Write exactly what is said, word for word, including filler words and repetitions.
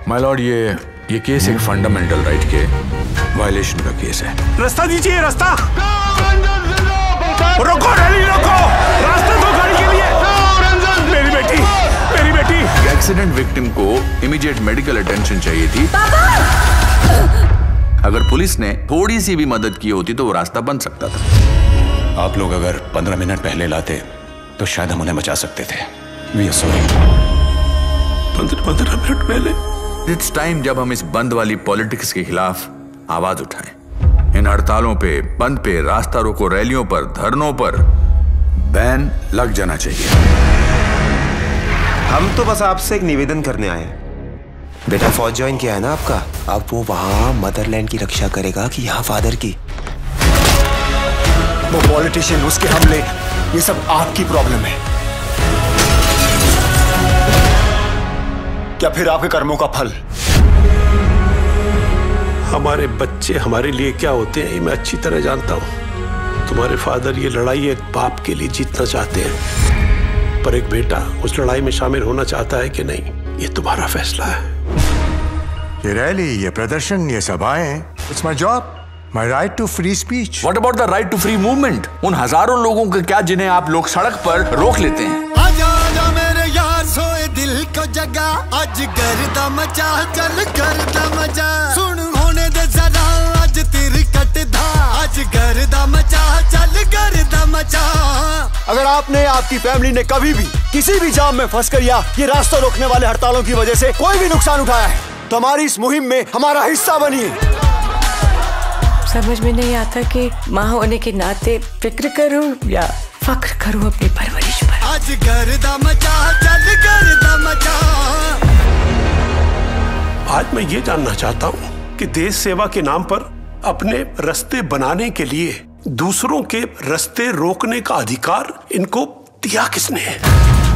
My Lord, ये ये case एक फंडामेंटल राइट के वायलेशन का केस है। रास्ता दीजिए, रास्ता रोको, रैली रोको, रास्ता दो गाड़ी के लिए। मेरी बेटी, मेरी बेटी। एक्सीडेंट विक्टिम को इमीडिएट मेडिकल अटेंशन चाहिए थी। अगर पुलिस ने थोड़ी सी भी मदद की होती तो वो रास्ता बन सकता था। आप लोग अगर पंद्रह मिनट पहले लाते तो शायद हम उन्हें बचा सकते थे। We are sorry. पंद्रह पंद्रह मिनट पहले। इट्स टाइम जब हम इस बंद वाली पॉलिटिक्स के खिलाफ आवाज उठाएं। इन हड़तालों पे, बंद पे, रास्ता रोको रैलियों पर, धरनों पर बैन लग जाना चाहिए। हम तो बस आपसे एक निवेदन करने आए हैं। बेटा फौज ज्वाइन किया है ना आपका, अब वो वहां मदरलैंड की रक्षा करेगा कि यहाँ फादर की? वो पॉलिटिशियन, उसके हमले, ये सब आपकी प्रॉब्लम है, क्या फिर आपके कर्मों का फल? हमारे बच्चे हमारे लिए क्या होते हैं ये मैं अच्छी तरह जानता हूँ। तुम्हारे फादर ये लड़ाई एक बाप के लिए जीतना चाहते हैं, पर एक बेटा उस लड़ाई में शामिल होना चाहता है कि नहीं, ये तुम्हारा फैसला है। ये रैली, ये प्रदर्शन, ये सभाएं, it's my job, my right to free speech. What about the right to free movement? उन हजारों लोगों का क्या जिन्हें आप लोग सड़क पर रोक लेते हैं? आजा आजा मेरे यार, सोए दिल को जगा, आज गर्दा मचा, चल गर्दा मचा, सुन होने दे जरा, आज तेरी कटधा, आज गर्दा मचा, चल गर्दा मचा। अगर आपने, आपकी फैमिली ने कभी भी किसी भी जाम में फंसकर या ये रास्ता रोकने वाले हड़तालों की वजह से कोई भी नुकसान उठाया है तो हमारी इस मुहिम में हमारा हिस्सा बनिए। समझ में नहीं आता कि माँ होने के नाते फिक्र करूं या फख्र करूं अपनी परवरिश पर। आज गर्दा मचा, चल गर्दा मचा। आज मैं ये जानना चाहता हूँ कि देश सेवा के नाम पर अपने रास्ते बनाने के लिए दूसरों के रास्ते रोकने का अधिकार इनको दिया किसने है?